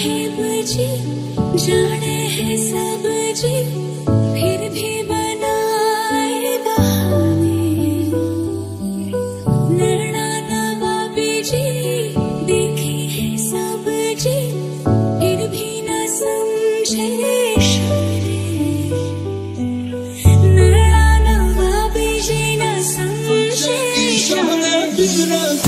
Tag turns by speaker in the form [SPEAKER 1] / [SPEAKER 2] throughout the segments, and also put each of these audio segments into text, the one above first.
[SPEAKER 1] है बजी जाने है सब जी, फिर भी बनाए बहाने। नैना नवाबी जी देखी है सब जी, फिर भी न समझे इशारे। नैना नवाबी जी न समझे इशारे।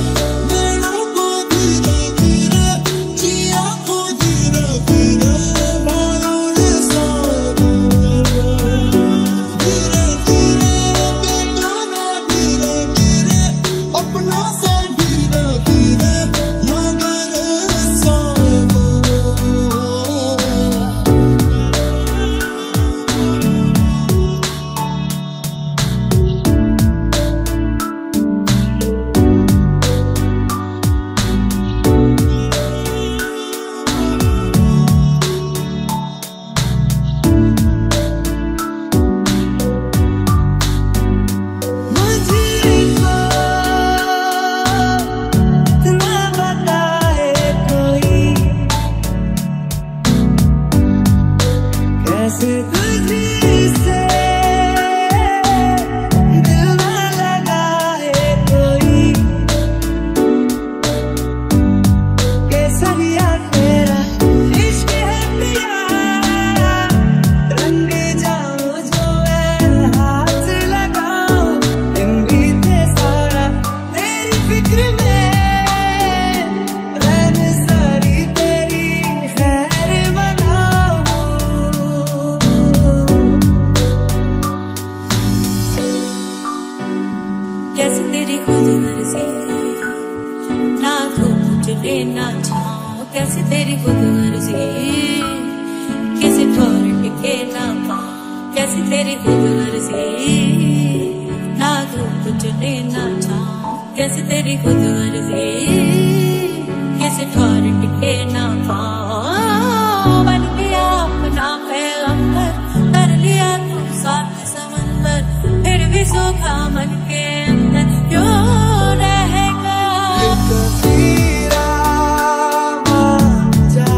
[SPEAKER 1] कैसे तेरी खुद मर्जी ना धूप चले ना छाँव, कैसे तेरी खुद मर्जी किसी ठोर टिके ना पाँव। कैसे तेरी खुद मर्जी ना धूप चले ना छाँव, कैसे तेरी खुद मर्जी किसी ठोर टिके ना पाँव। बन लिया अपना पैगंबर, कर लिया तू साथ समंदर, फिर भी सूखा मन के अंदर क्यों रह गया।
[SPEAKER 2] फकीरा मान जा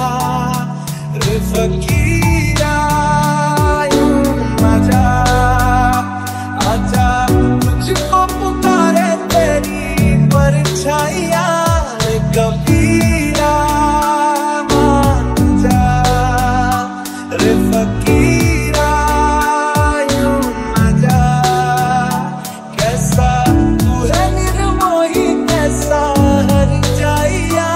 [SPEAKER 2] रे फकीरा यूं मजा आजा, तुझको पुकारे तेरी परछाइयाँ रे कबीरा मान जा रे फकीरा यूं मजा। कैसा तू है निर्मोही कैसा हर जाइया,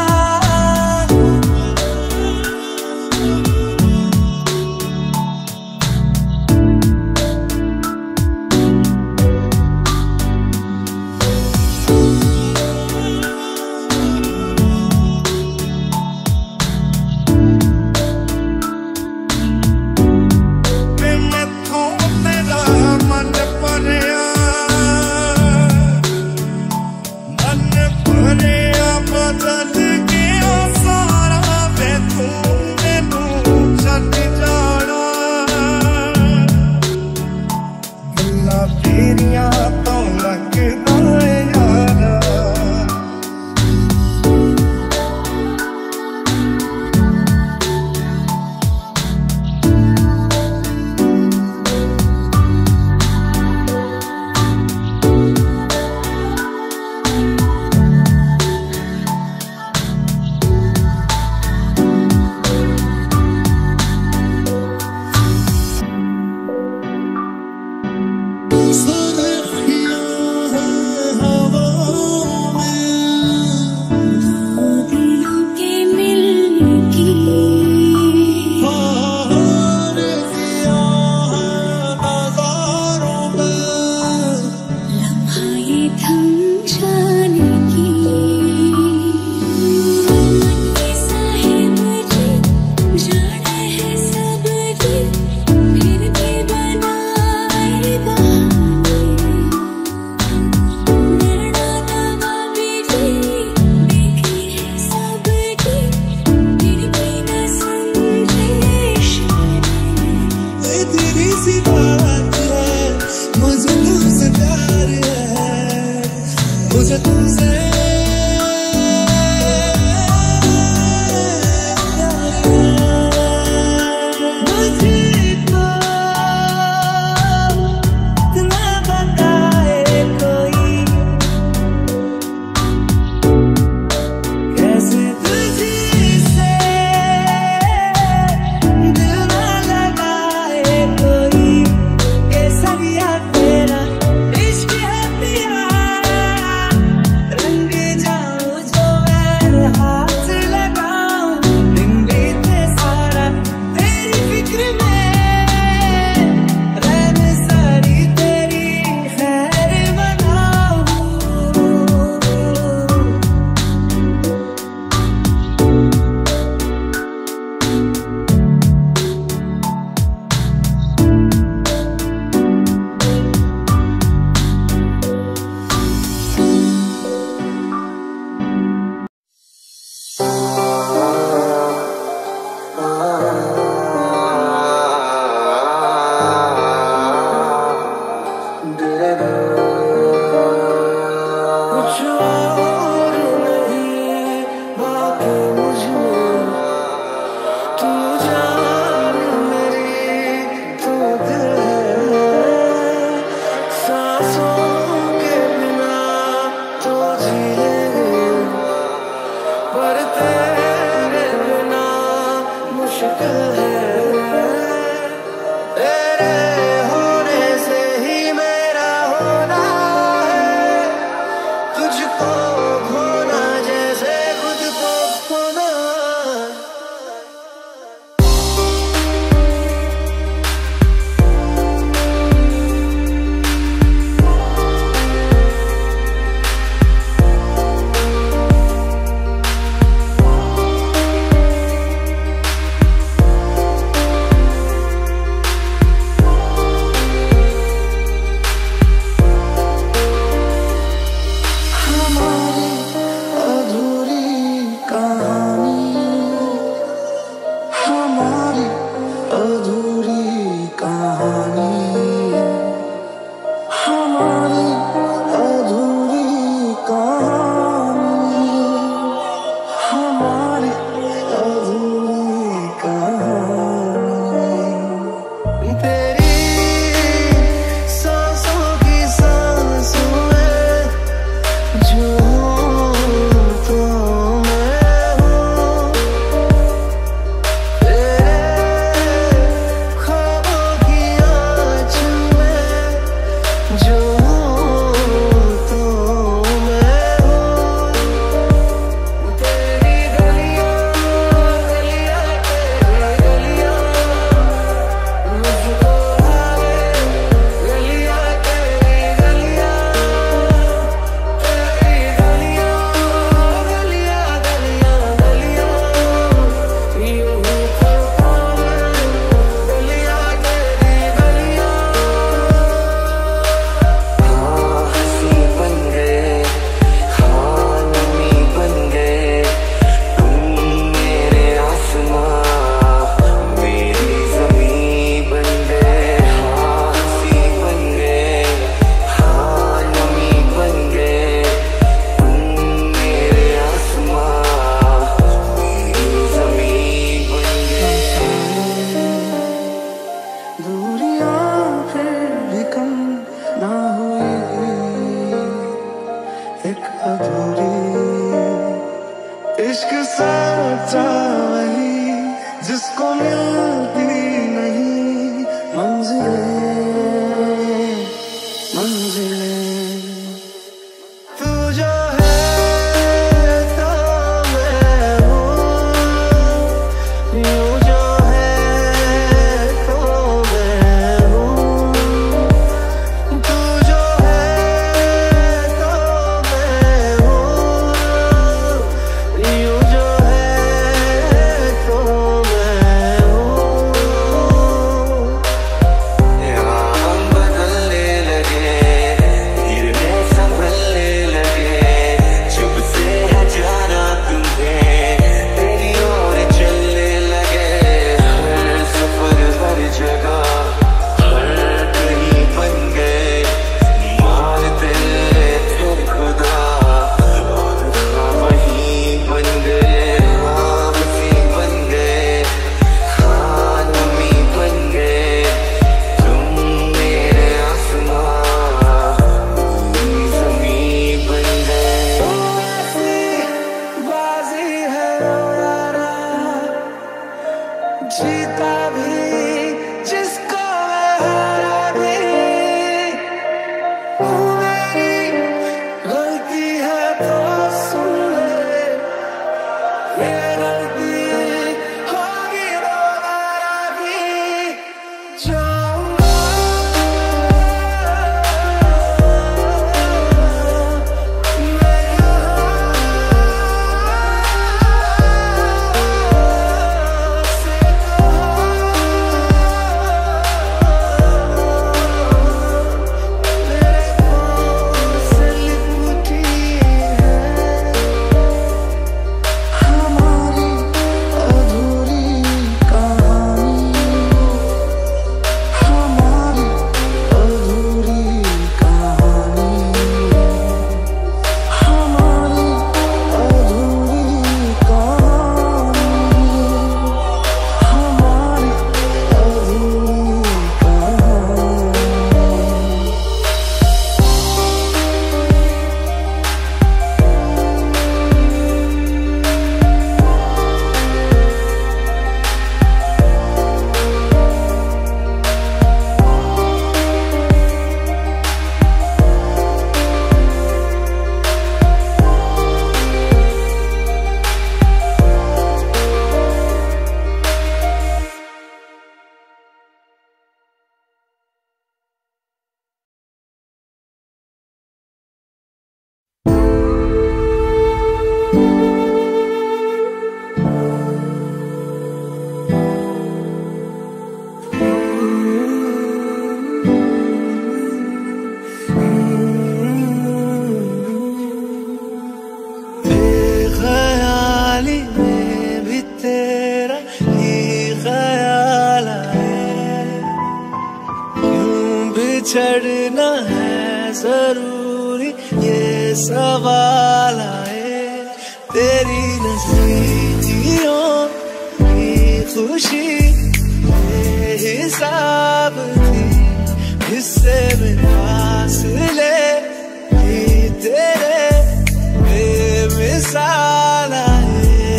[SPEAKER 2] इश्क सच्चा वही जिसको मिलती नहीं मंजिलें मंजिलें। तू जो है तो मैं हूँ, यूं जो है तो मैं हूँ। तू जो है तो मैं हूँ, यूं जो है तो मैं हूँ। यहाँ हम बदलने लगे, धीरे में संभलने लगे। जब से है जाना तुम्हें, तेरी ओर चलने लगे। हर सफर हर जगह हर कहीं बन गए, मानते थे खुदा और वहीं बन गए। हाँ वहीं बन गए, हाँ नमी बन गए। तुम मेरे आसमां, मेरी ज़मीं बन गए। ऐसी बाजी है यारा, जीता भी जिसको मैं हारा भी। मेरी गलती है तो सुन ले, ये गलती होगी दोबारा भी। जाऊंगा मैं यहाँ से मेरे पाँव से लिपटी है हमारी अधूरी कहानी, हमारी अधूरी कहानी, हमारी अधूरी कहानी, हमारी अधूरी कहानी। बेख्याली में भी तेरा ही ख्याल आए, यूं बिछड़ना है जरूरी ये सवाल आए। तेरी नजदीकियों की खुशी बेहिसाब थी, हिस्से में फासले भी तेरे बेमिसाल आए।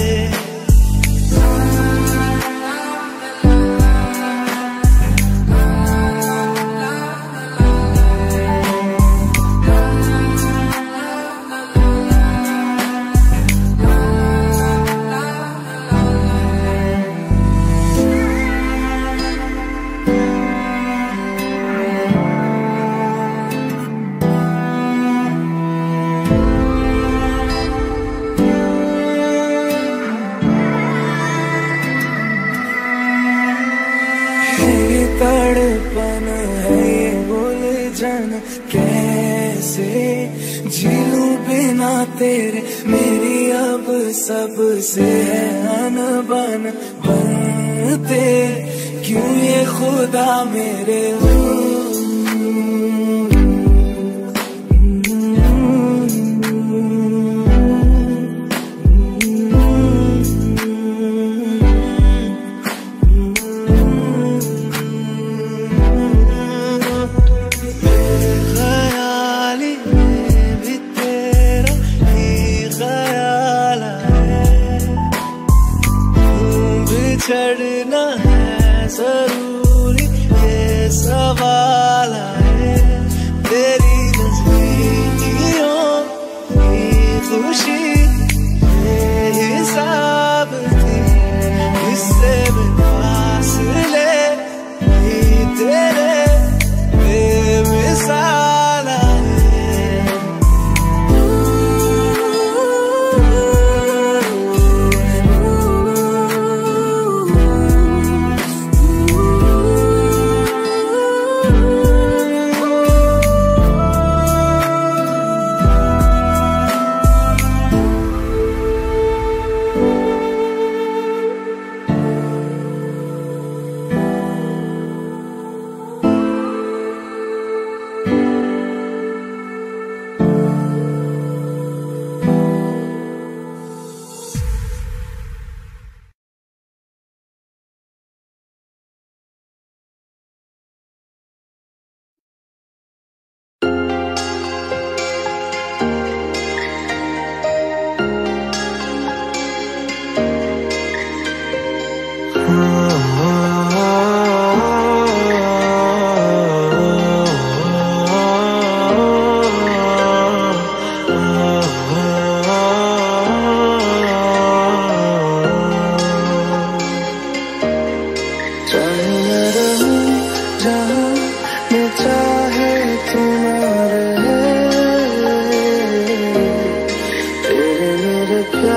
[SPEAKER 2] ये तड़पन है ये उलझन, कैसे जीलूं बिना तेरे। मेरी अब सबसे है अनबन, बनते क्यों ये खुदा मेरे। बेख्याली में भी तेरा ही ख्याल आए,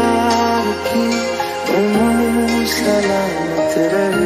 [SPEAKER 2] प्यार की उम्र सलामत रहे।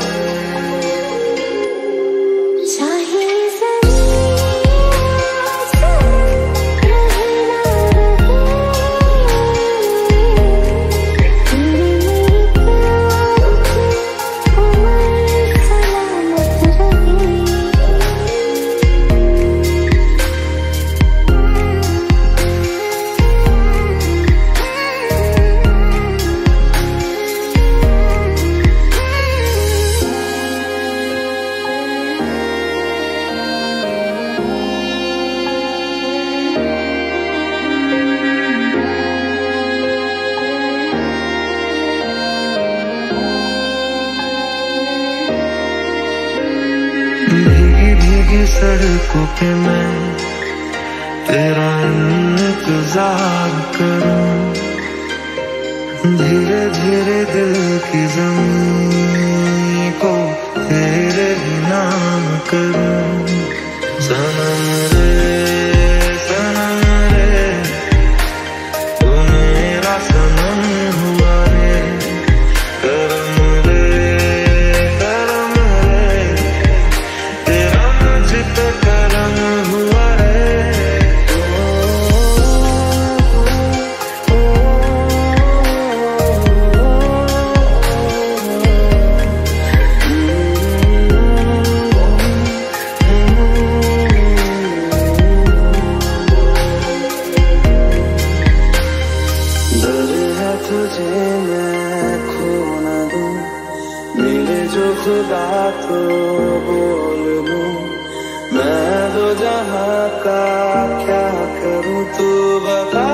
[SPEAKER 2] भीगी भीगी सड़कों पे मैं तेरा इंतजार करूं, धीरे धीरे दिल की ज़मीं को तेरे नाम करूं। सनम रे सनम रे तू मेरा सनम हुआ रे। करम तुझे मैं खो न दूं, मिले जो खुदा तो बोल लूं। मैं तो जहां का क्या करूं तू बता।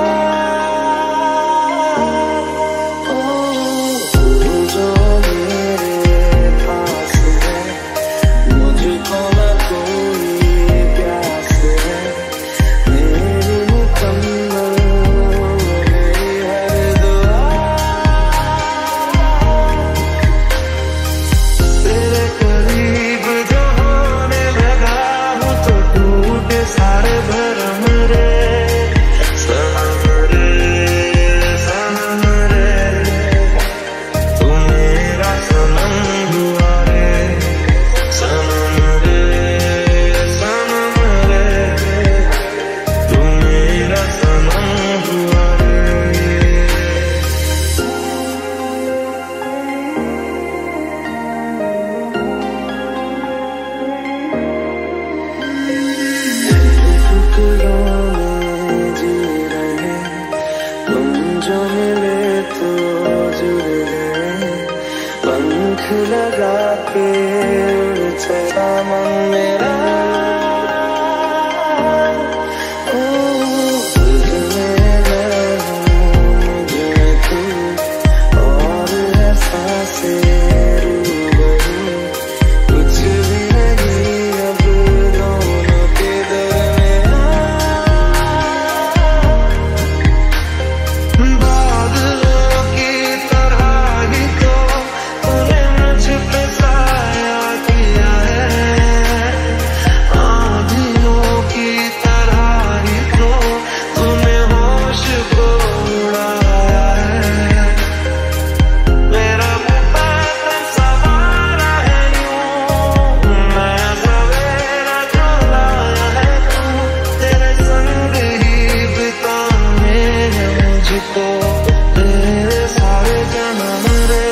[SPEAKER 2] तू जो मेरे पास है मुझको न कोई प्यास है। मेरी मुकम्मल मेरी हर दुआ तेरे करीब जो होने लगा हूँ तो टूटे सारे भरम रे। सनम रे तू मेरा सनम हुआ रे। सनम रे तू मेरा सनम हुआ रे। टुकड़ों में जी रहे तुम जो मिले तो जुड़ गए। पंख लगा के उड़ चला मन मेरा। तुझ में मैं हूँ मुझ में तू और एहसासें रूबरू। कुछ भी नहीं अब दोनों के दरमियां। बादलों की तरह ही तो तूने मुझ पे साया किया है। आंधियों की तरह ही तो तूने होश को उड़ाया है। मेरा मुकद्दर सवारा है यूं, नया सवेरा जो लाया है तू। तेरे संग ही बिताने हैं मुझको तेरे सारे जन्म रे।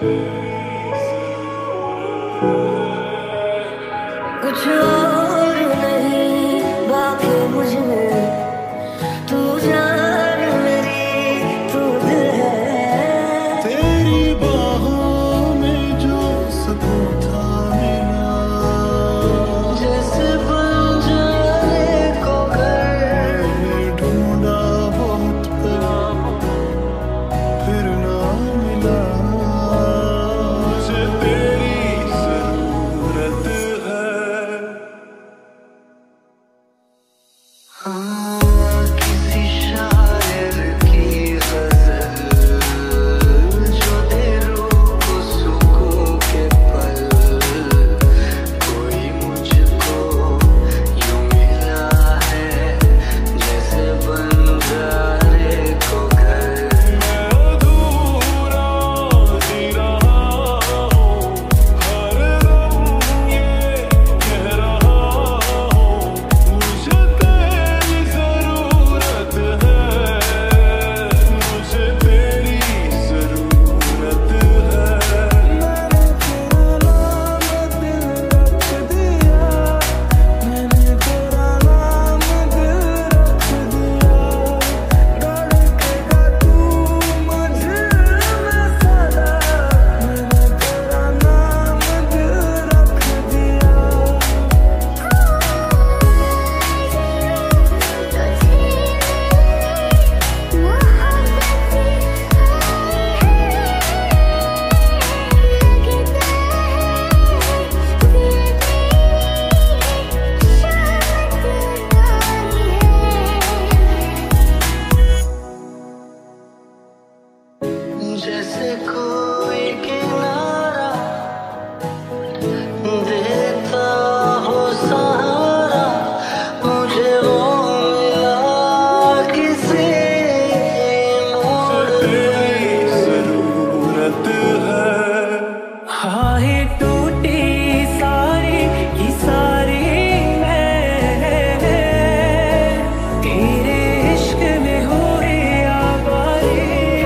[SPEAKER 1] कुछ और नहीं बाकी मुझ में, तू जान मेरी तू दिल है।
[SPEAKER 2] तेरी बाहों में जो सुकून था मिला, जैसे बन जाने को घर ढूंढा बहुत फिर ना मिला। मुझे तेरी जरूरत है। हाँ, किसी शायर की गजल जो दे रूह को सुकून के पल, कोई मुझको यूं मिला है जैसे बंजारे को घर। मैं अधूरा जी रहा हूँ, हर दम ये कह रहा हूँ, मुझे तेरी जरूरत है, मुझे तेरी जरूरत है। मैंने तेरा नाम दिल रख दिया, मैंने तेरा नाम दिल रख दिया, धड़केगा तू मुझ में सदा, मैंने तेरा नाम दिल रख दिया। जैसे कोई किनारा देता हो सहारा, मुझे वो मिला किसी मोड़ तेरी जरूरत है। हाँ ही टूटी सारी की सारी मैं तेरे इश्क में हुई आबादी।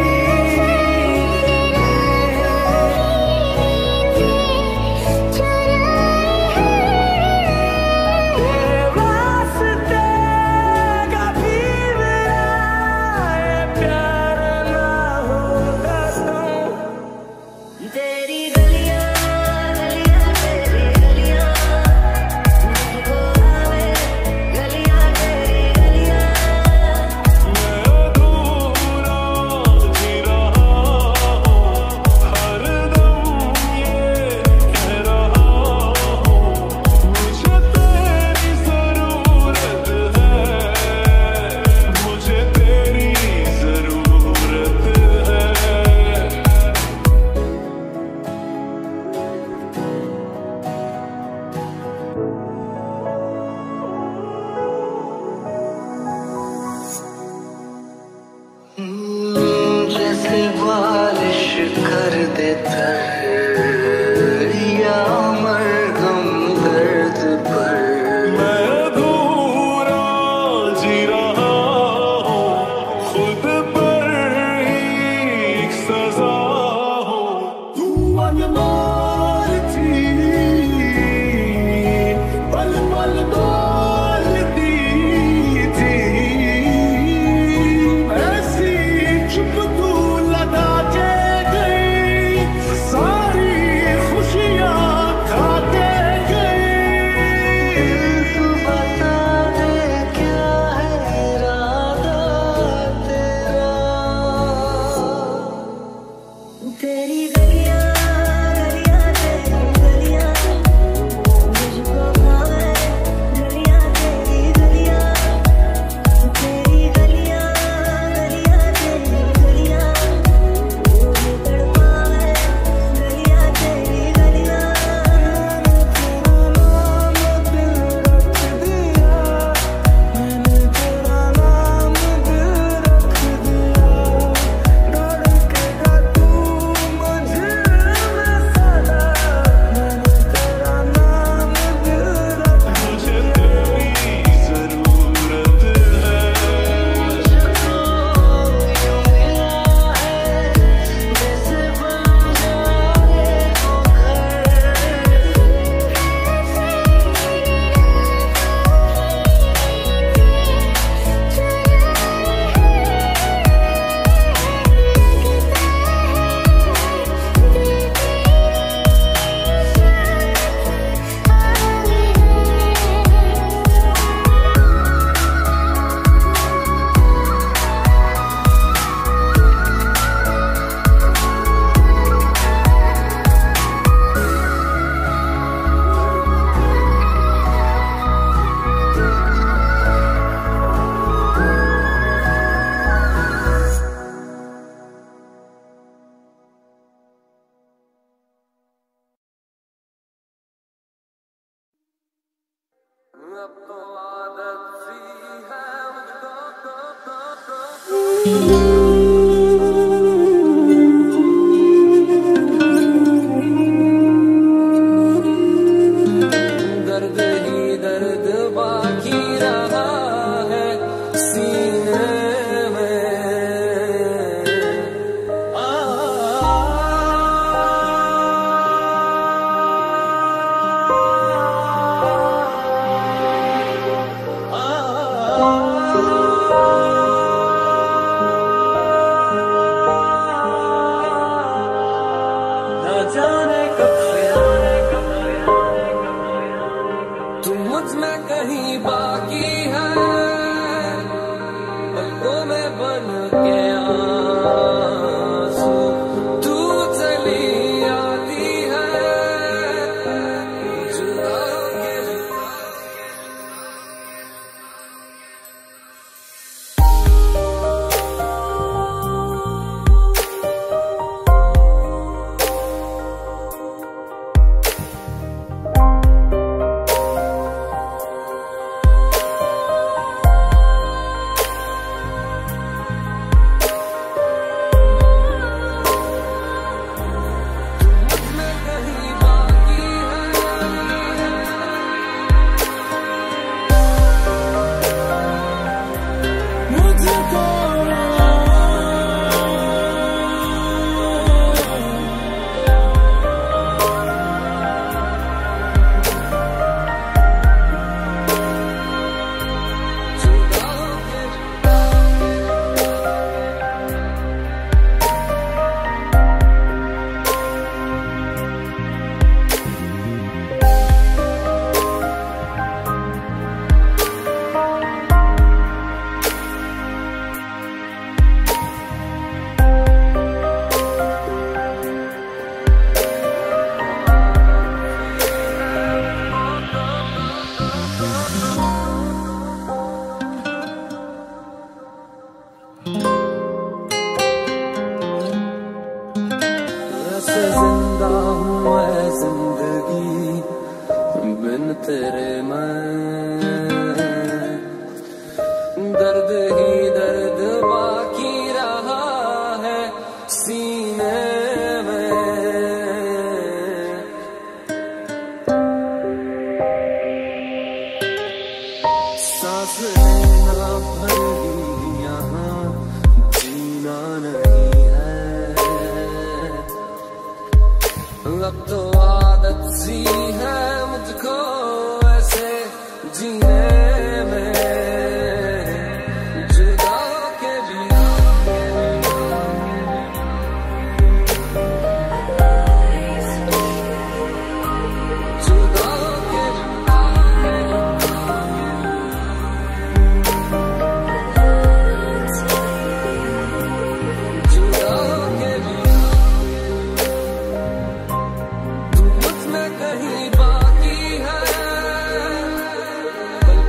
[SPEAKER 2] तेरे वास्ते कभी मेरा ये प्यार ना होगा तो। तेरी गलियां गलियां तेरी गलियां, मुझको आवे गलियां तेरी गलियां। मैं अधूरा जी रहा हूँ, हर दम ये कह रहा हूँ, मुझे तेरी जरूरत है, मुझे तेरी जरूरत है। जैसे बारिश कर देता है या मरहम दर्द पर, मैं अधूरा जी रहा हूँ, खुद पर ही एक सजा हूँ। तू अनमोल थी, पल पल डोलती थी, ऐसी चुप तू लगा के गई, सारी खुशियाँ खा के गई। तू बता दे क्या है इरादा तेरा। तेरी गलियां अब तो आदत सी है मुझको दर्द ही दर्द बाकी रहा है सीने में। न जाने कब से तुम मुझ में कहीं बाकी है, पलकों में बन के आंसू तू चली आती है जुदा के। ऐसे जिंदा हूँ ऐ जिंदगी बिन तेरे मैं, दर्द ही दर्द बाकी रहा है सीने में। सांस लेना भर ही यहाँ जीना नहीं है, अब तो आदत सी है मुझको ऐसे जीने में जुदा के भी। जुदा के जुदा के भी कहीं बाकी है,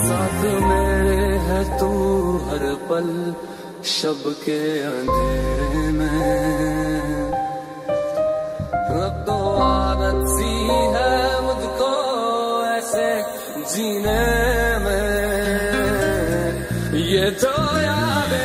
[SPEAKER 2] साथ मेरे है तू हर पल शब के अंधेरे में। अब तो आदत सी है मुझको ऐसे जीने में, ये तो यादें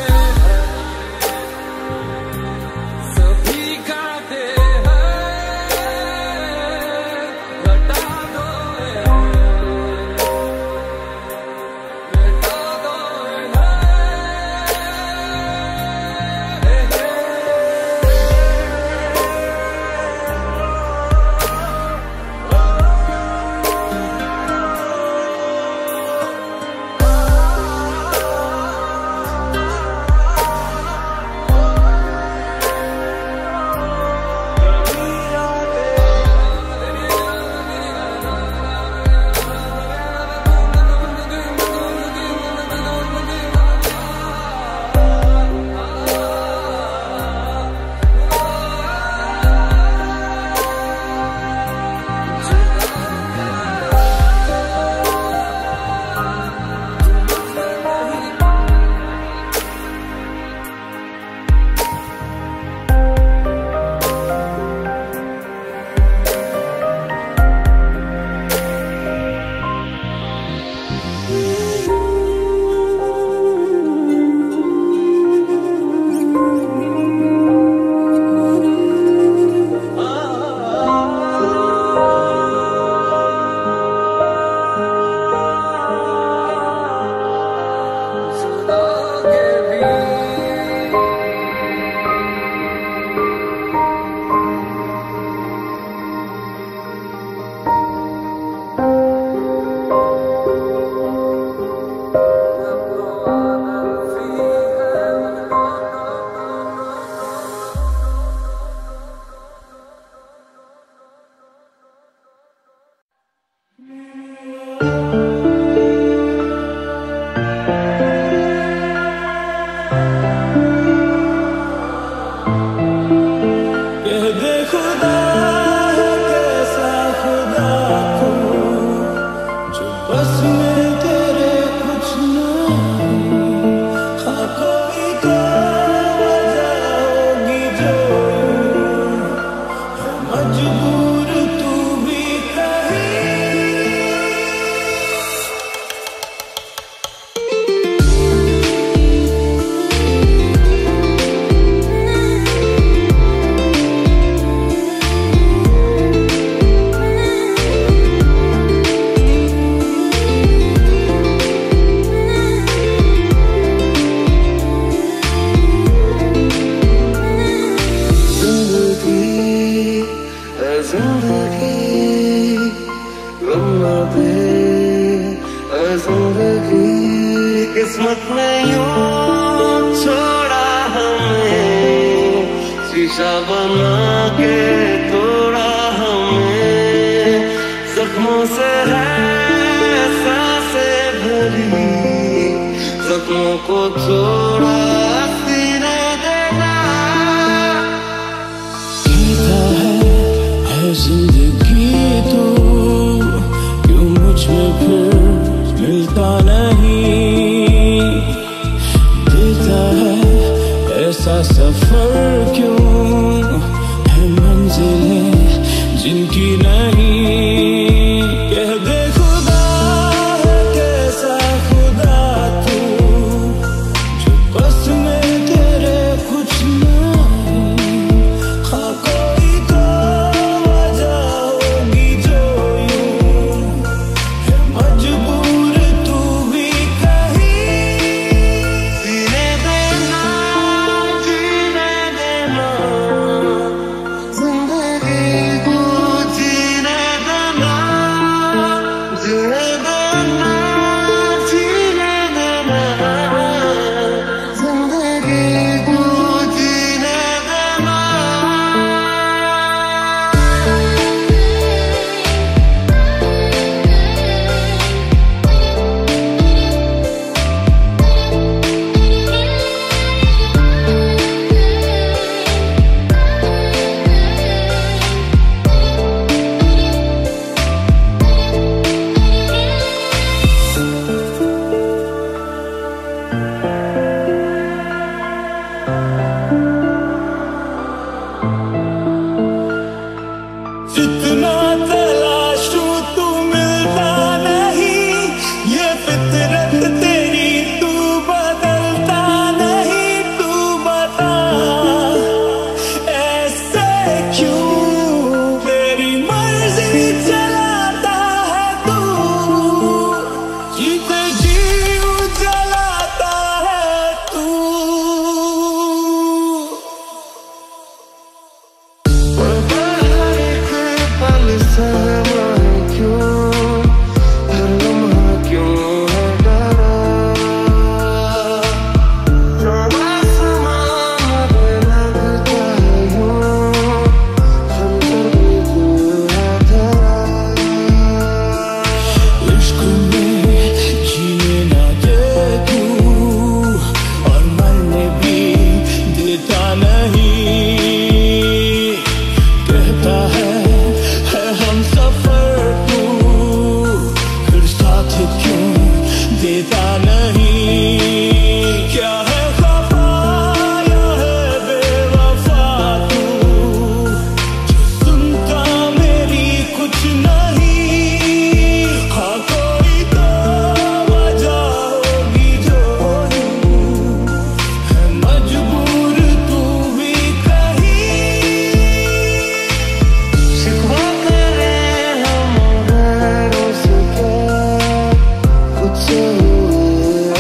[SPEAKER 3] किस्मत ने यूं छोड़ा हमें, शीशा बना के तोड़ा हमें, जख्मों से है सांसें भरी, जख्मों को छोड़ा सीने देना।
[SPEAKER 2] कहता है जिंदगी तो क्यों मुझ में फिर मिलता नहीं, देता है ऐसा सफर क्यों है मंजिलें जिनकी नहीं। कह दे खुदा है कैसा खुदा तू, जो बस में तेरे कुछ नहीं, हाँ कोई तो वजह होगी जो यूं है मजबूर तू भी कहीं।
[SPEAKER 3] जीने देना जीने
[SPEAKER 2] नहीं, क्या है खफा या है बेवफा तू, जो सुनता मेरी कुछ नहीं। हाँ कोई तो वजह होगी जो है मजबूर तू भी कहीं।
[SPEAKER 3] शिकवा करें हम गैरों से क्या, खुद से हुए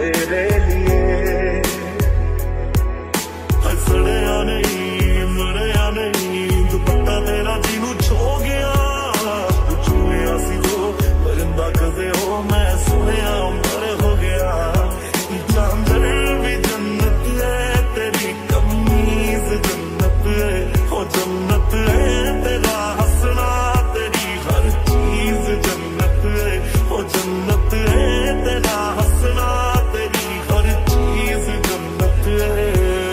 [SPEAKER 2] तेरे लिए। सड़िया नहीं मरिया नहीं दुपट्टा तेरा जीनू छो गया, छुया सी वो परिंदा कदे हो मैं सुनिया मर हो गया। चांदर भी जन्नत है तेरी कमीज जन्नत है, हो जन्नत है तेरा हंसना तेरी हर चीज जन्नत है, हो जन्नत है तेरा हंसना तेरी हर चीज जन्नत है।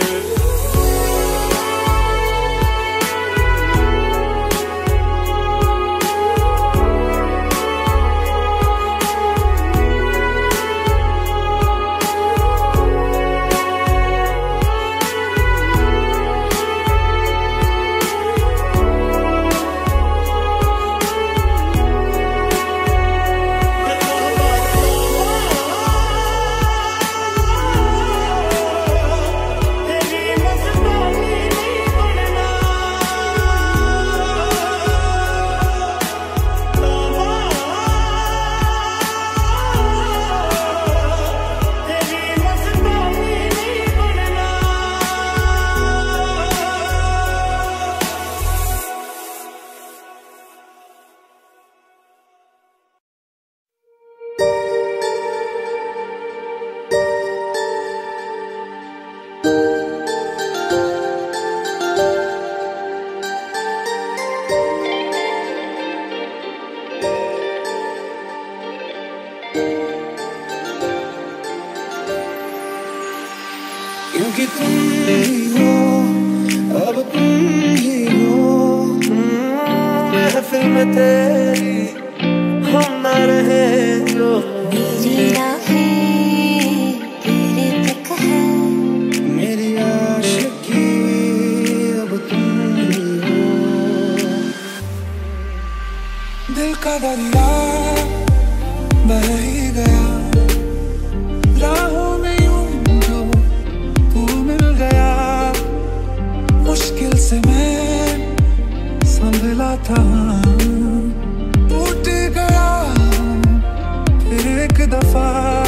[SPEAKER 2] क्योंकि तुम ही हो अब तुम ही हो, महफिल में तेरी हम न रहे जो।
[SPEAKER 1] मेरी राहें तेरे तक है,
[SPEAKER 2] मेरी आशिकी अब तुम ही हो। दिल का दरिया बह ही गया, राहों में यूं जो तू मिल गया। मुश्किल से मैं संभला था, टूट गया फिर एक दफा।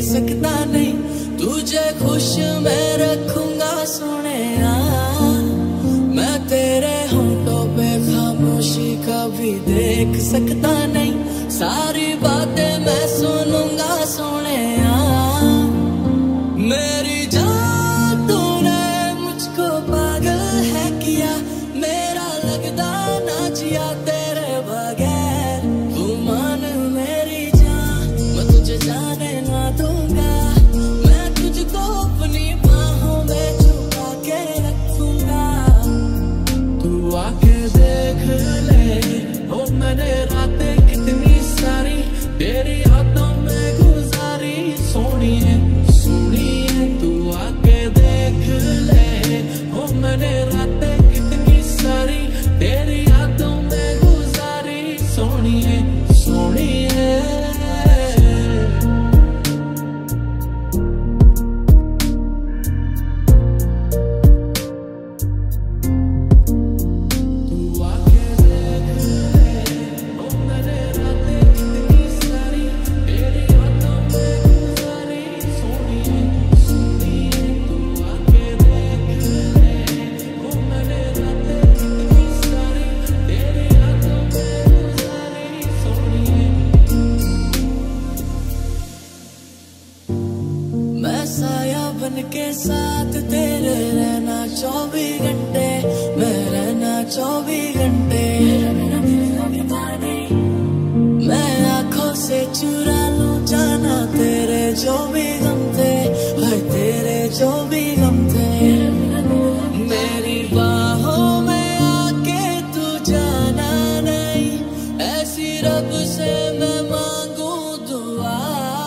[SPEAKER 1] सकता नहीं, तुझे खुश मैं रखूंगा सोनिया। मैं तेरे होठों पे खामोशी कभी देख सकता नहीं, सारी बातें मैं सुनूंगा सोनिया। मेरी जान तूने मुझको पागल है किया, मेरा लगदा ना जिया तेरे बगैर। तू मान मेरी जान, मैं तुझे जाने ना दूंगा, मैं तुझको अपनी बाहों में छुपा के रखूंगा। तू आके देख ले ओ मैंने रातें कितनी सारी तेरी यादों में गुजारी सोनिए सोनिए। तू आके देख ले ओ मैंने रातें कितनी सारी तेरी यादों में गुजारी सोनिए सोनिए। मैं साया बन के साथ तेरे रहना 24 घंटे, मैं रहना 24 घंटे। मैं आंखों से चुरा लूं जाना तेरे जो भी गम थे, भाई तेरे जो भी गम थे। मेरी बाहों में आके तू जाना नहीं, ऐसी रब से मैं मांगू दुआ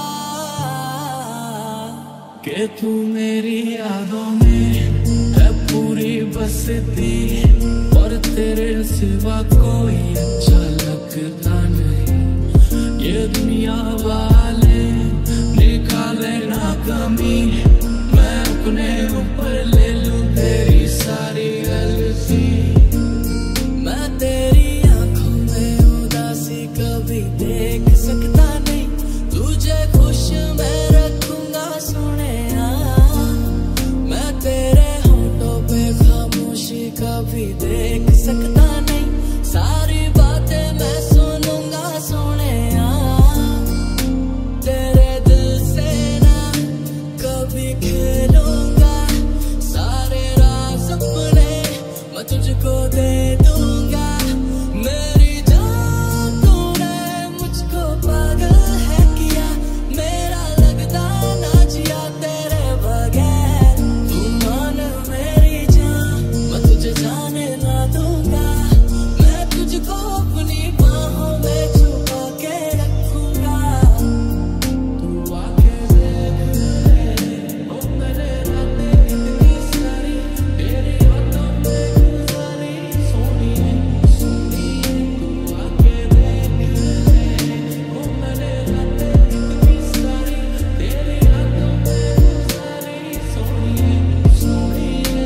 [SPEAKER 1] कि तू मेरी यादों में है पूरी बसती, और तेरे सिवा कोई अच्छा लगता नहीं। ये दुनिया वाले निकाले ना कमी, मैं अपने ऊपर ले लूं तेरी सारी गलती। मैं तेरी आंखों में उदासी कभी देख सकता नहीं, तुझे खुश मैं रखूंगा सोनिया। मैं तेरे होठों पे खामोशी कभी देख सकता नहीं, सारी बातें मैं सुनूंगा सोनिया। तेरे दिल से ना कभी खेलूंगा, सारे राज अपने मैं तुझको दे दूंगा। मेरी जान तूने मुझको पागल है किया, मेरा लगदा ना जिया तेरे बगैर। तू मान मेरी जान, मैं तुझे जाने ना दूंगा, मैं तुझको अपनी बाहों में छुपा के रखूंगा। तू आके देख ले ओ मैंने रातें कितनी सारी तेरी यादों में गुजारी सोनिए सोनिए। तू आके देख ले ओ मैंने रातें कितनी सारी तेरी यादों में गुजारी सोनिए सोनिए।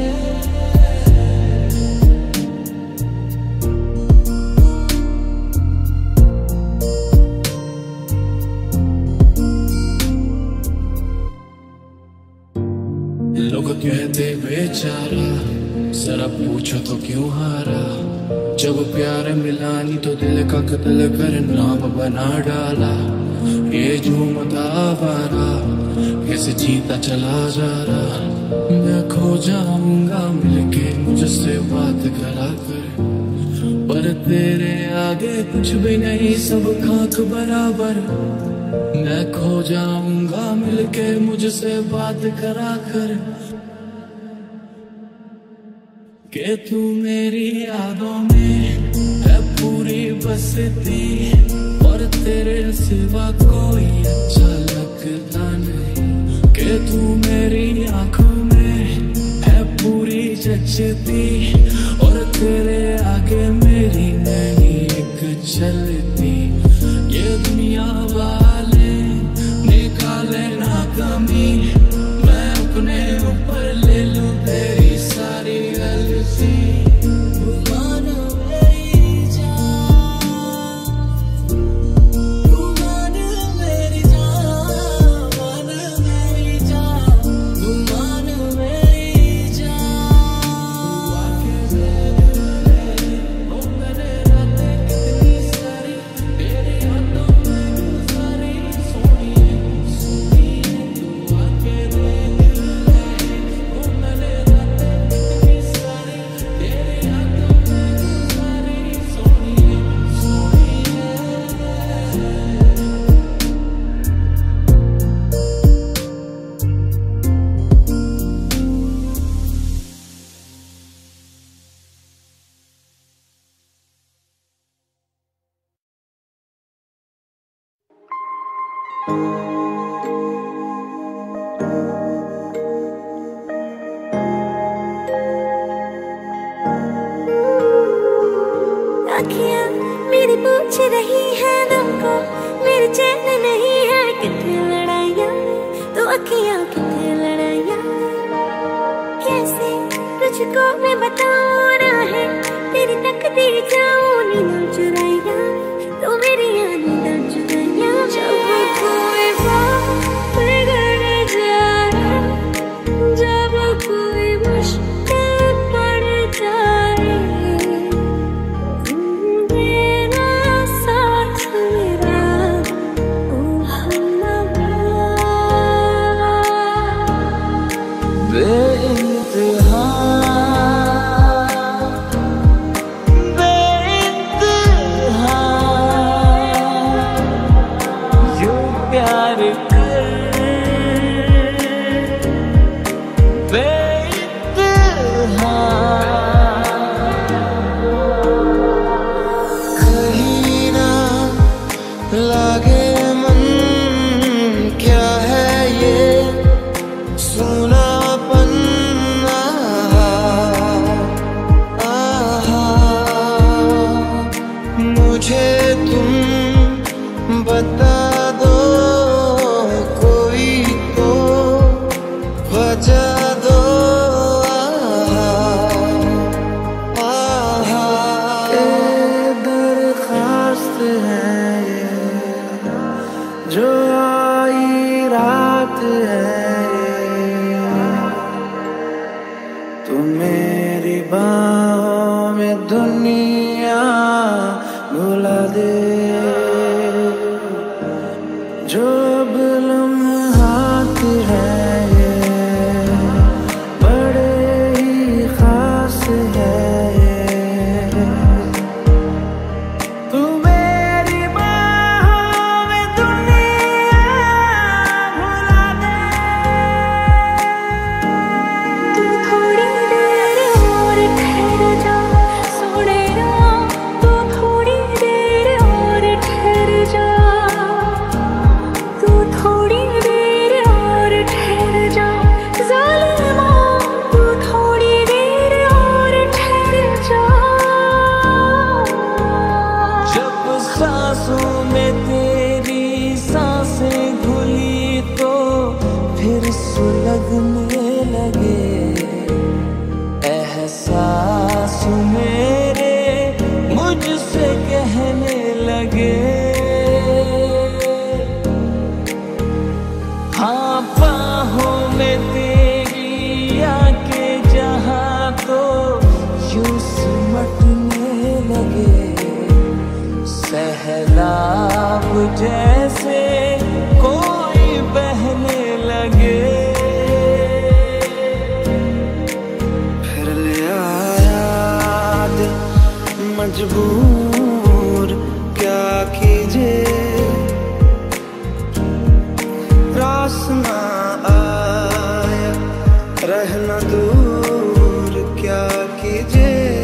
[SPEAKER 1] लोग कहते बेचारा, जरा पूछो तो क्यों हारा। जब प्यार मिला नहीं तो दिल का कत्ल कर नाम बना डाला। ये झूमता आवारा कैसे जीता चला जा रहा। मैं खो जाऊंगा मिलके मुझसे बात करा कर, पर तेरे आगे कुछ भी नहीं सब खाक बराबर। मैं खो जाऊंगा मिलके मुझसे बात करा कर, कि तू मेरी यादों में है पूरी बसती, और तेरे सिवा कोई अच्छा लगता नहीं। कि तू मेरी आंखों में है पूरी जचती, और तेरे आगे मेरी नहीं एक चलती। ये दुनिया वाले निकाले ना कमी, मैं अपने ऊपर ले लूं तेरी सारी गलती। तू मान मेरी जान, तू मान मेरी जान, मान अखियां मेरी पूछ रही है तुमको, मेरे चैन नहीं है कितने लड़ाइयाँ, तो अखियां कितने लड़ाइयाँ। कैसे तुझको मैं बताऊँ ना है तेरी तकदीर जाऊँ नींद चुराइयाँ, तो मेरी नींद चुराइयाँ। जब कोई बात बिगड़ जाए, जब कोई मुश्किल पड़ जाए, मेरा साथ मेरा ओ हल्ला
[SPEAKER 3] बेइंतहा यूं प्यार कर बेइंतहा, कहीं ना लागे मन, क्या है ये सुनापन। मुझे तुम बता दो कोई तो वजह दो। ये दरखास्त है ये जो आई रात है ये, तू मेरी बाहों में दुनिया भुला दे। जो अब लम्हात है ये बड़े ही खास है ये, तू मेरी बाहों में दुनिया भुला दे।
[SPEAKER 1] तू थोड़ी देर और ठहर जा सोने ना, तू थोड़ी देर और ठहर जा, तू थोड़ी देर और ठहर जा ज़ालिमा, तू थोड़ी देर और ठहर जा।
[SPEAKER 3] जब सांसों में तेरी सांसें घुली तो फिर सुलगने लगे एहसास मेरे, मुझसे कहने लगे। हाँ बाहों में तेरी आके जहाँ तो यूं सिमटने लगे, सैलाब जैसे कोई बहने लगे। फिर ले आया दिल मजबूर, क्या कीजिए रास ना आया रहना दूर, क्या कीजिए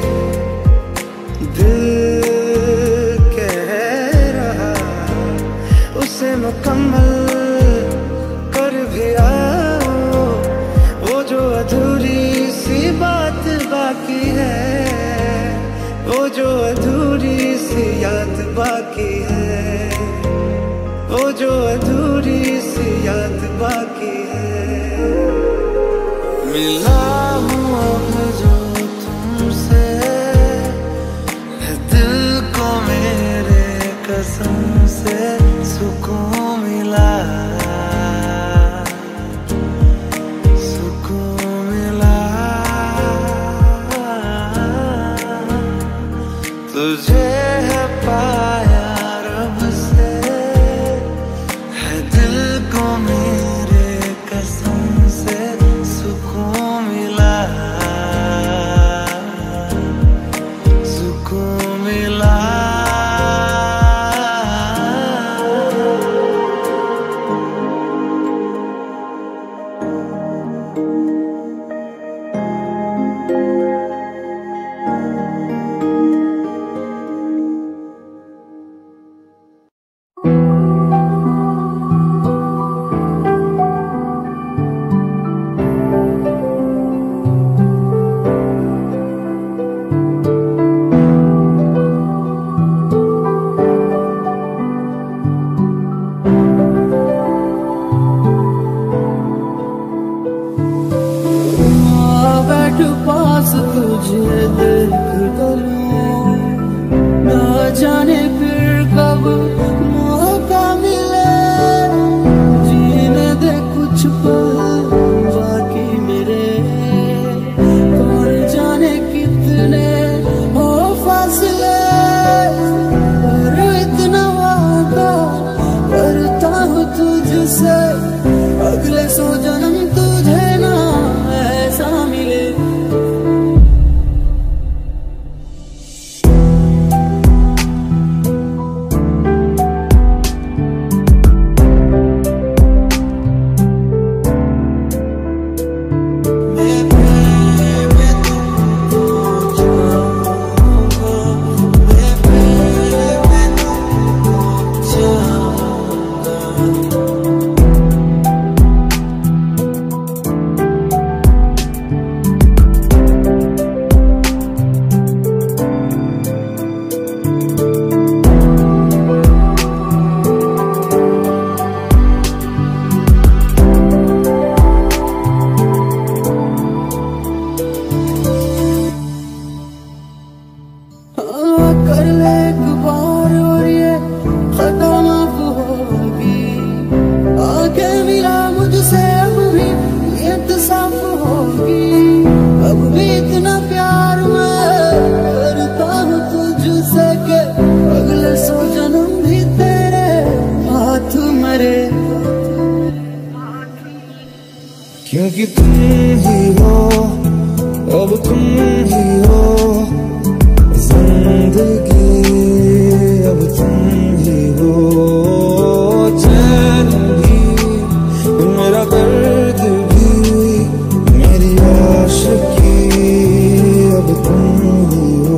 [SPEAKER 3] दिल कह रहा उसे मुकम्मल कर भी आओ, वो जो अधूरी सी बात बाकी है, वो जो अधूरी सी याद बाकी है, वो जो अधूरी सी याद बाकी है। मिला हूँ अब जो तुमसे है दिल को मेरे, कसम से सुकून मिला, सुकून मिला। तुझे है पाया रब से, है दिल को मेरे, कसम से सुकून मिला, सुकून मिला। क्योंकि तुम ही हो, अब तुम ही हो जिंदगी, अब तुम ही हो चैन भी, मेरा दर्द भी, मेरी आशिकी, अब तुम ही हो।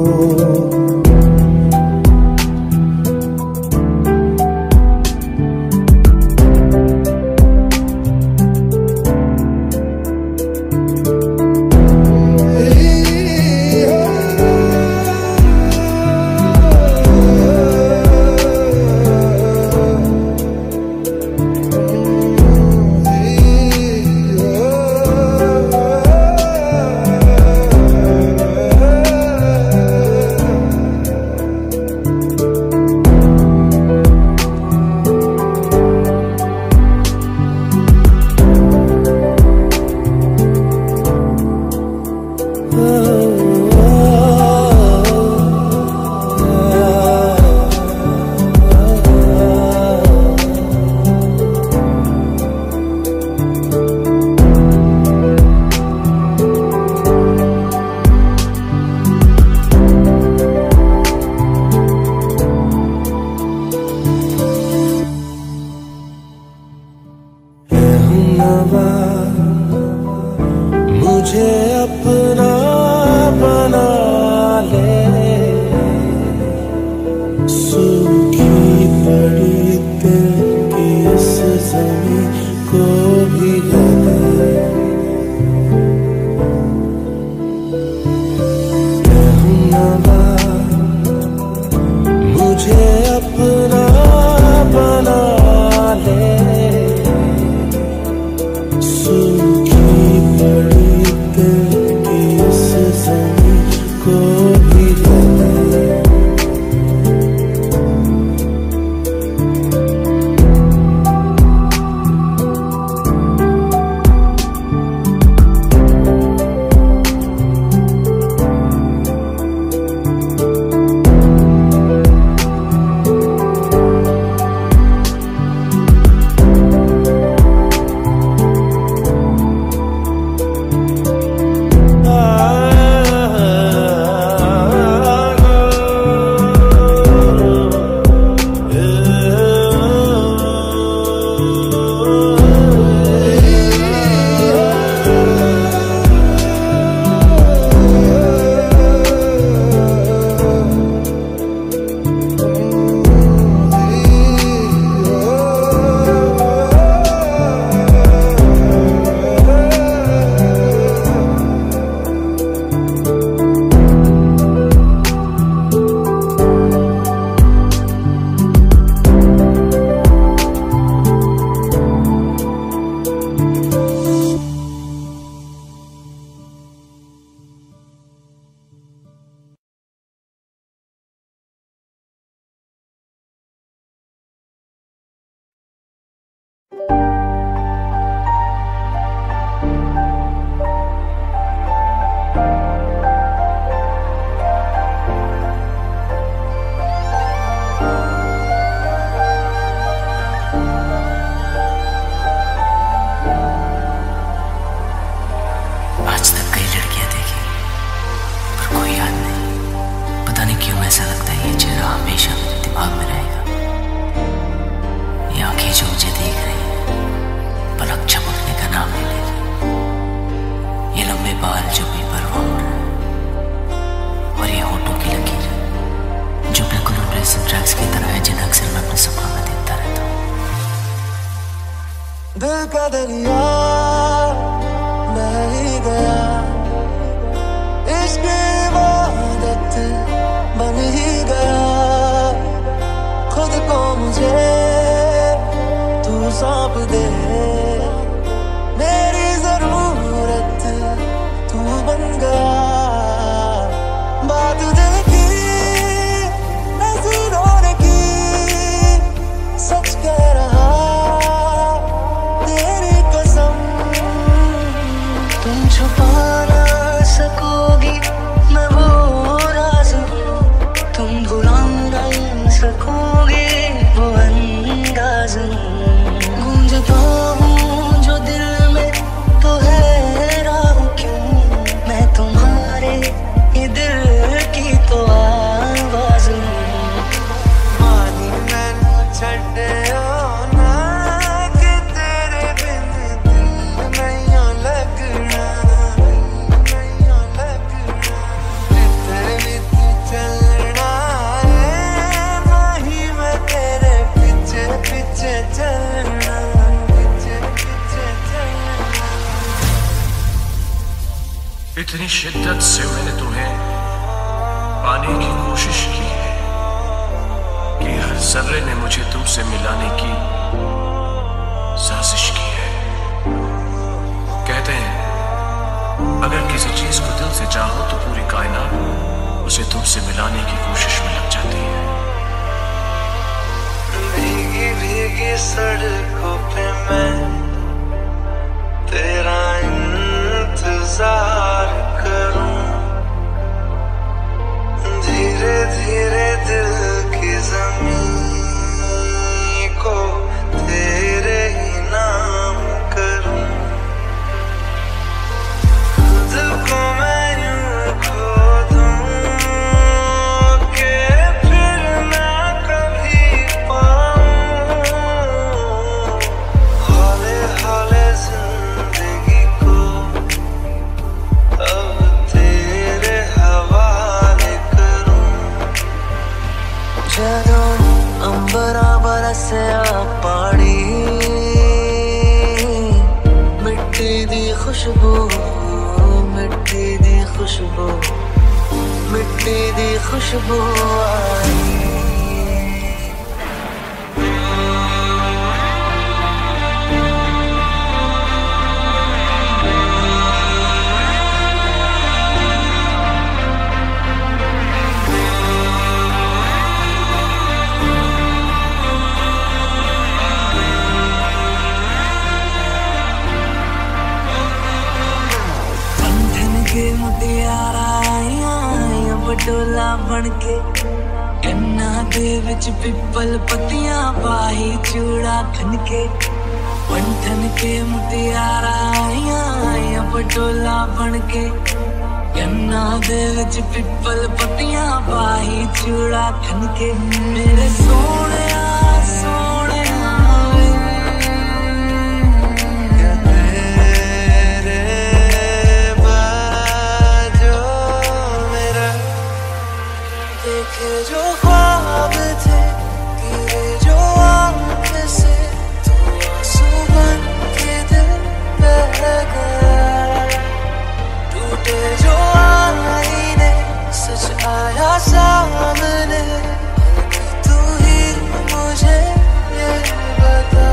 [SPEAKER 3] मुझे अपना बना ले, सूखी पड़ी दिल की इस ज़मीं को भी लगे। मुझे अपना बना ले, सूखी पड़ी दिल की इस ज़मीं को भी लगे। दिल का दरिया बह ही गया, इश्क इबादत बन ही गया। खुद को मुझे तू सौंप दे, मेरी जरूरत तू बन गया। बात दिल की नज़रों ने की, सच कह रहा तेरी कसम। तुम छुपा ना सकोगी मैं वो राज़, तुम भुला नहीं सकोगे वो अंदाज़। गूंजता हूँ जो दिल में तो
[SPEAKER 4] कितनी शिद्दत से मैंने तुम्हें पाने की कोशिश की है कि हर जर्रे ने मुझे तुमसे मिलाने की साजिश की है। कहते हैं अगर किसी चीज को दिल से चाहो तो पूरी कायनात उसे तुमसे मिलाने की कोशिश में लग जाती है।
[SPEAKER 5] भीगी भीगी सड़कों पे मैं तेरा इंतजार करूं, धीरे धीरे दिल की ज़मीं को तेरे ही नाम करूं। खुद को मैं यूं खो दूं कि फिर ना कभी पाऊं, हौले हौले जिंदगी को अब तेरे हवाले करूं। जदों अंबरा बरसिया पानी, मिट्टी दी खुशबू, मिट्टी दी खुशबू, मिट्टी दी खुशबू आई। बटोला बनके कन्ना दे विच पिपल पत्तियां पाही चूड़ा खनके, पंठन के मुटियारा आया बटोला बनके कन्ना दे विच पिपल पत्तियां पाही चूड़ा खनके। मेरे सोने सोने जो ख्वाब थे तेरे जो आँख से तो आंसू बन के दिल बह गया, टूटे जो आईने सच आया सामने, तू ही मुझे ये बता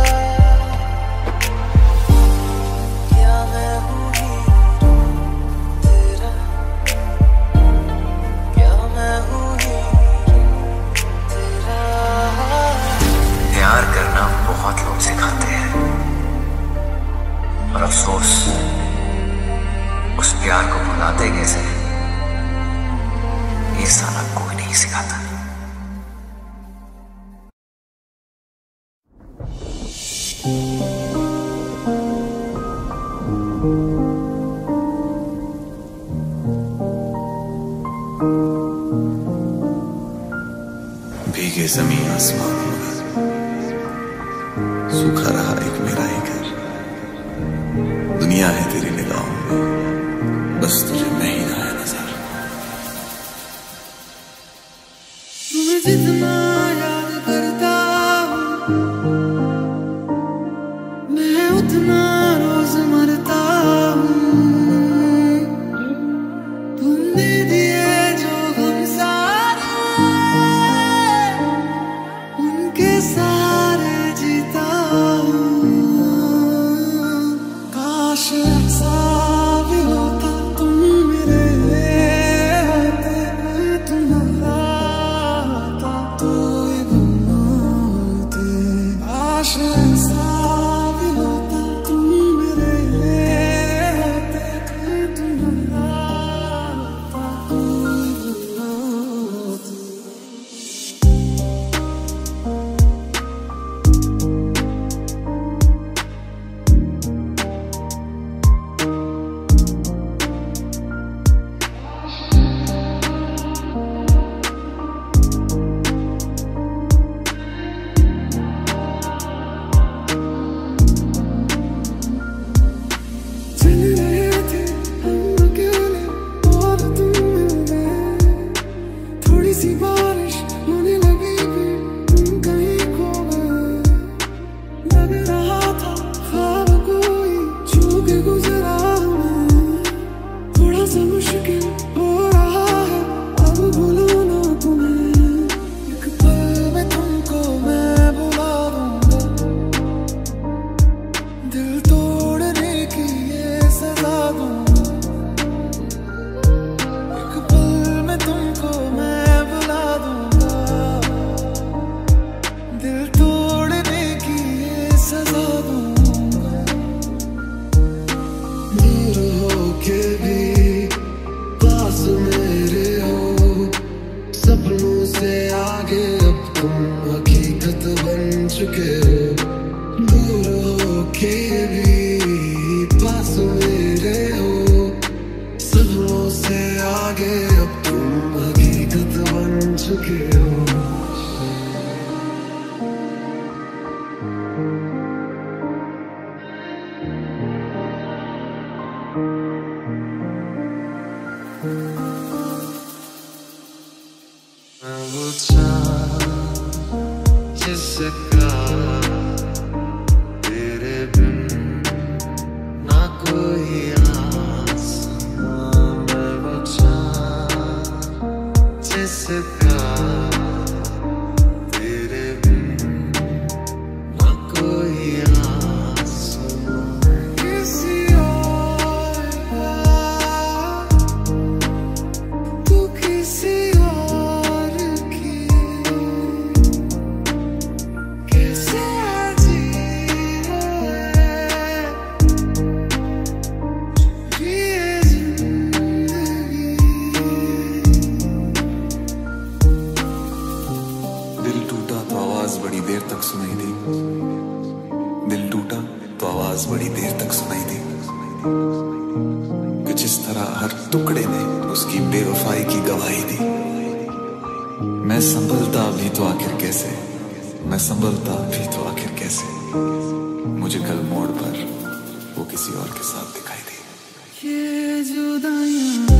[SPEAKER 5] क्या मैं हूँ हीरो तेरा, क्या मैं हूँ
[SPEAKER 6] प्यार करना बहुत लोग सिखाते हैं और अफसोस उस प्यार को भुलाते कैसे ये साला कोई नहीं सिखाता।
[SPEAKER 7] भीगे जमीन आसमान मगर सूखा रहा एक मेरा ही घर। दुनिया है तेरी निगाहों में, बस तुझे मैं ही ना है नजर।
[SPEAKER 3] तुम्हें जितना याद करता हूँ मैं उतना रोज मरता हूँ। तुमने दिए जो गम सारे उनके सारे जीता हूँ। काश ऐसा भी होता तुम मेरे होते, मैं तुम्हारा होता तो ये गुम ना होते। काश ऐसा भी होता तुम मेरे होते, मैं तुम्हारा होता तो ये गुम ना होते। चल रहे थे हम अकेले और तुम मिल गए, थोड़ी सी बारिश होने लगी फिर तुम कहीं खो गए। लग रहा था ख्वाब कोई छू के गुजरा हमें, थोड़ा तुम हकीकत बन चुके हो, दूर हो के भी पास मेरे हो, सदमों से आगे अब तुम हकीकत बन चुके हो। वो जिसका तेरे बिन ना कोई आसमां, मैं वो जिसका तेरे बिन ना कोई आसमां, किसी और का तू किसी
[SPEAKER 7] बड़ी देर तक सुनाई दी, दिल टूटा तो आवाज बड़ी देर तक सुनाई दी, कि जिस तरह हर टुकड़े ने उसकी बेवफाई की गवाही दी। मैं संभलता भी तो आखिर कैसे, मैं संभलता भी तो आखिर कैसे, मुझे कल मोड़ पर वो किसी और के साथ दिखाई दी।
[SPEAKER 3] ये जुदाइयां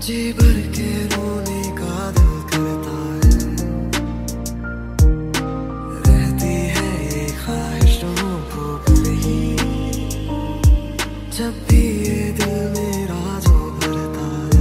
[SPEAKER 3] जी भर के रोने का दिल करता है, रहती है ये ख्वाहिश रोक नहीं, जब भी ये दिल मेरा जो भरता है।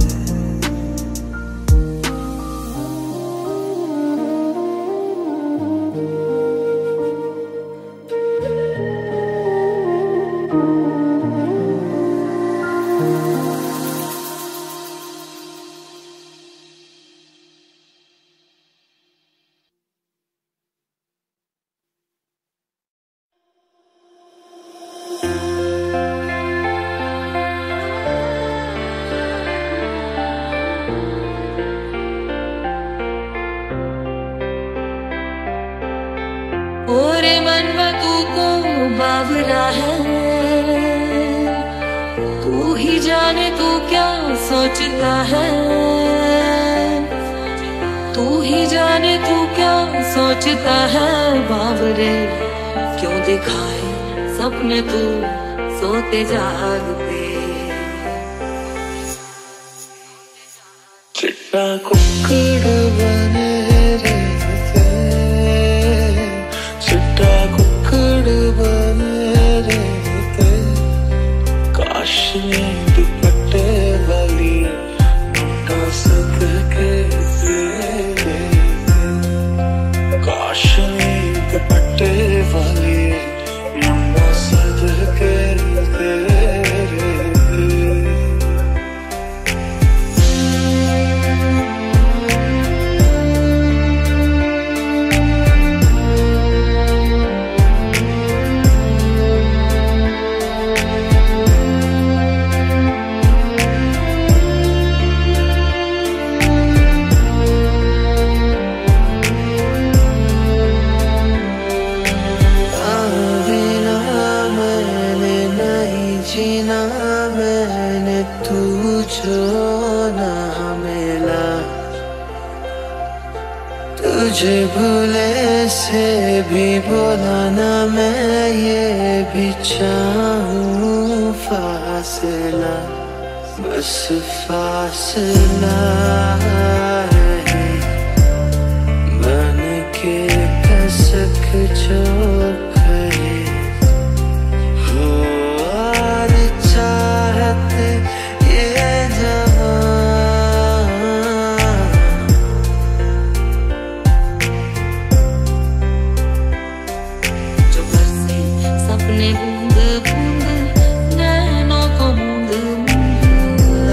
[SPEAKER 1] ओरे मन में तू को बावरा है, तू ही जाने तू क्या सोचता है, तू ही जाने तू क्या सोचता है। बावरे क्यों दिखाए सपने तू सोते जागते,
[SPEAKER 3] चिट्टा कुक्कड़ बने रहते, चिट्टा कुक्कड़ बने रहते, काश में दुपट्टे वाली मुंडा सदके दे, काश में दुपट्टे वाली मुंडा सदके दे। जीना मैंने तू जो ना मिला, तुझे भूले से भी बुलाना मैं ये भी चाहूँ फासला, बस फासला है बन के कसक जो करे हो चाहते ये जहां।
[SPEAKER 1] जो बरसे सपने बूंद बूंद नैनों को मूंद मूंद,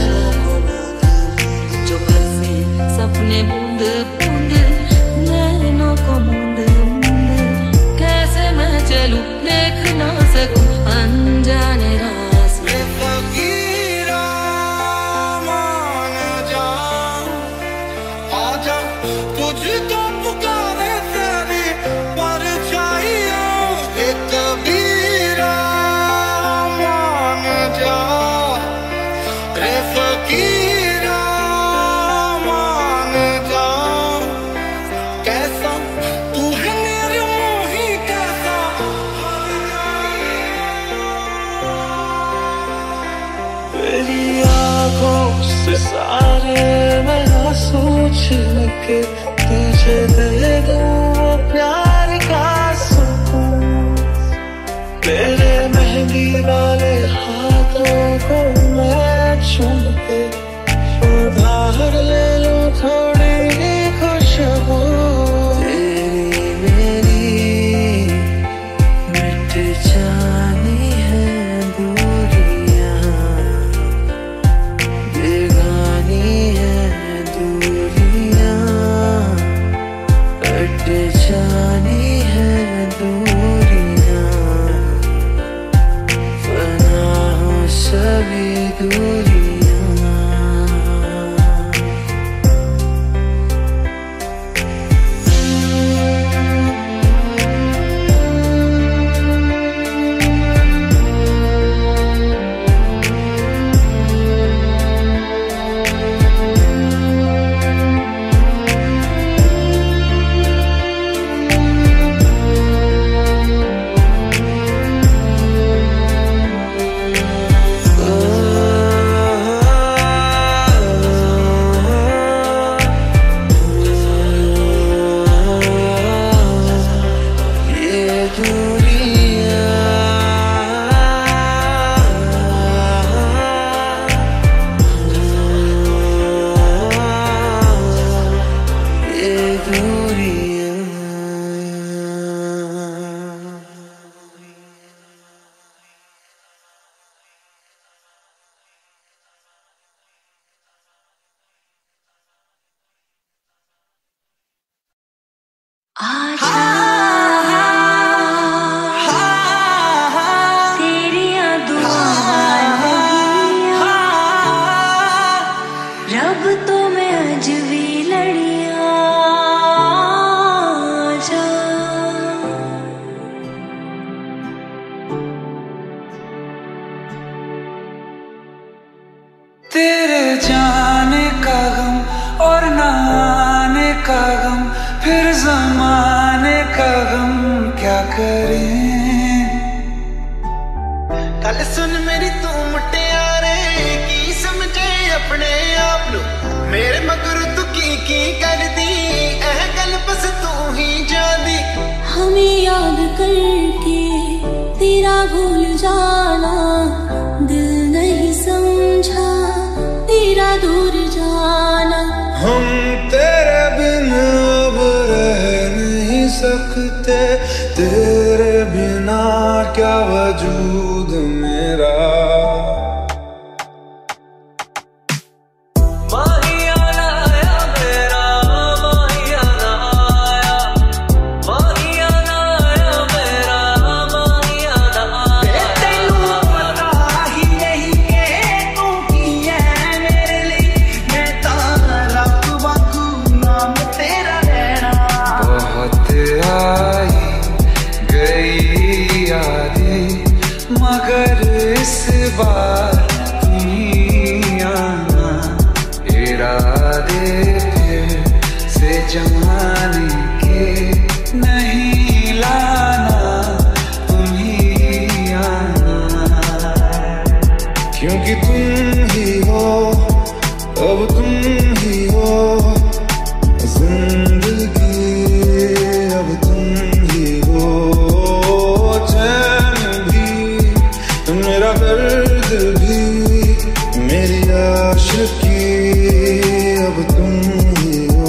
[SPEAKER 1] जो बरसे सपने बूंद बूंद नैनों को मूंद मूंद, कैसे मैं चलूं देख ना सकूं अनजाने रास में।
[SPEAKER 3] फकीरा मान जा, आजा तुझको पुकारे तेरी परछाइयों, कबीरा मान जा, रे फकीरा मान जा, कैसा तू है निर्मोही कैसा मेरी आँखों से सारे मैं सोच के तुझे दे दूँ प्यार का सुकून, तेरे मेहंदी वाले हाथों को मैं चूम के उधार ले लूँ थोड़ी खुशबू, तेरी मेरी मिट जानी है दूरियां, बेगानी है दूरियां, कट जानी है दूरियां, फना हो सभी दूरियां।
[SPEAKER 1] अज भी लड़िया जा।
[SPEAKER 3] तेरे जाने का गम और ना आने का गम, फिर ज़माने का गम क्या करें। गल सुन मेरी तू मुटियारे, की समझे अपने आप नू, मेरे मगर तू की कर दी, एह गल बस तू ही जानी।
[SPEAKER 1] हमें याद करके तेरा भूल जाना, दिल नहीं समझा तेरा दूर जाना।
[SPEAKER 3] हम तेरे बिन अब रह नहीं सकते, तेरे बिना क्या वजूद मेरा। मगर इस बार तुम्हीं आना, इरादे फिर से जमाने के नहीं लाना, तुम्हीं आना। क्योंकि तुम ही हो, अब तुम ही हो जिंदगी, अब तुम ही हो मेरा दर्द भी, मेरी आशिकी, अब तुम ही हो।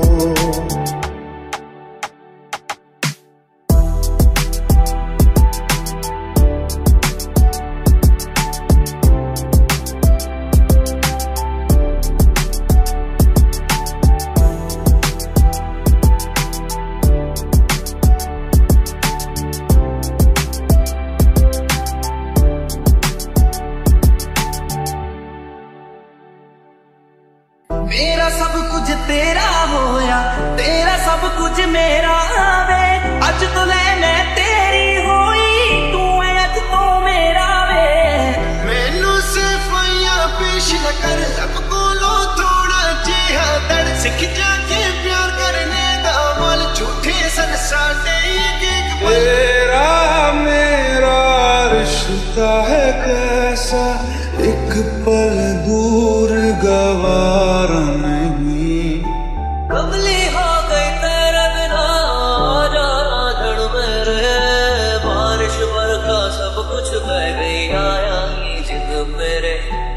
[SPEAKER 3] मेरा सब कुछ तेरा होया, तेरा सब कुछ मेरा वे, अज तो ले मैं तेरी होई, तू है अज तो मेरा वे। मैनू सिफाइयां पेश न कर, अब कोलो थोड़ा जिहा दड़, सिख जाके प्यार करने दा मोल, झूठे सन साडे एक पल। तेरा मेरा रिश्ता है कैसा, एक पल दूर गवारा नहीं। कमली हो गई तेरे बिना, आजा धड़ मेरे, बारिश बरखा सब कुछ बह गई, आया ही जिद मेरे।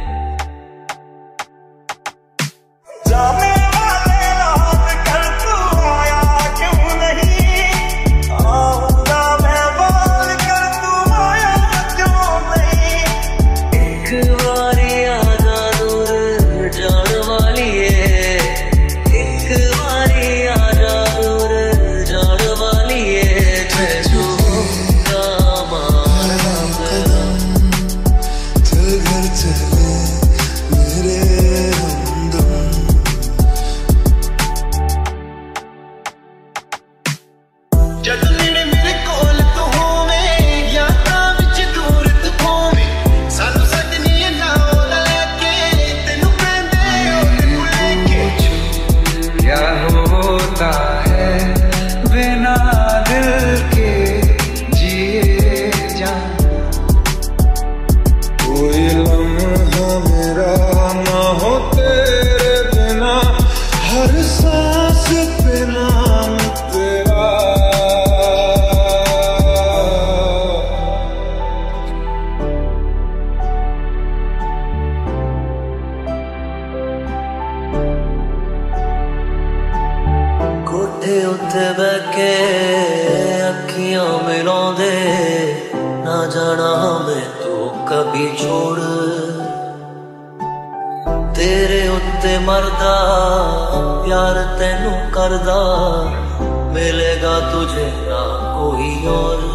[SPEAKER 3] जाने वाले रात कल तू आया क्यों नहीं, आऊंगा मैं बाल कर तू आया क्यों नहीं। एक बारी आजा दूर जान वाली है, एक बारी आजा दूर जान वाली है, मैं जो मारा कदम चल घर चले मेरे हमदम। जद नेड़े मेरे कोल तू होवे, यादां विच दूर तू होवे, सानू सजनी नाल लेके तेनू पैंदे ओढ़ लेके। क्या होता है बिना दिल के जिए जाना, कोई लम्हा मेरा ना हो तेरे बिना, हर सांस पे नाम तेरा। कोठे उत्ते बैके अखियां मिलाउंदे, ना जाना हमें तू कभी छोड़, तेरे उत्ते मरदा प्यार तेनू करदा, मिलेगा तुझे ना कोई और।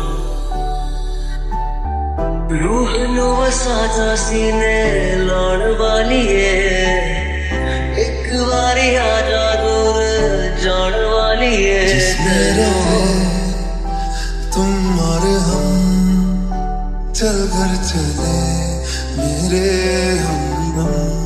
[SPEAKER 3] रूह नू वसा सीने लाण वाली है, एक बारी रहे तुम और हम, चल घर चले मेरे हम।